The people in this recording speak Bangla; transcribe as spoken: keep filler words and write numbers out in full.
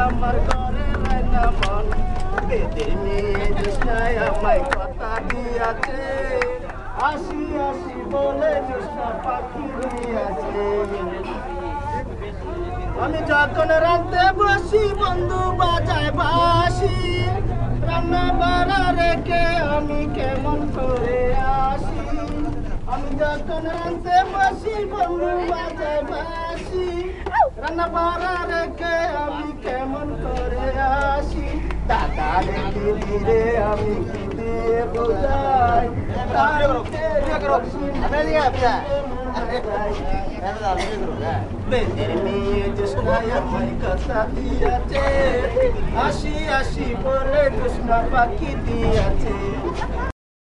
আমার ঘরে রাইনা মন বেদের মেয়ে জোসনায় আমায় কথা দিয়াছে আসি আসি বলে জোসনা পাখি দিয়াছে আমি যখন রাঁধতে বসি বন্ধু বাজায় বাসি রান্না বাড়া রেখে আমি কেমন করে আসি আমি যখন রাঁধতে বসি বন্ধু বাজায় বাসি রান্না বাড়া রেখে আমি কেমন করে আসি দাদা রেখে ধীরে আমি কি দিয়ে বোঝাই বেদের মেয়ে জোসনায় আমায় কথা দিয়াছে আসি আসি বলে জোসনা পাখি দিয়াছে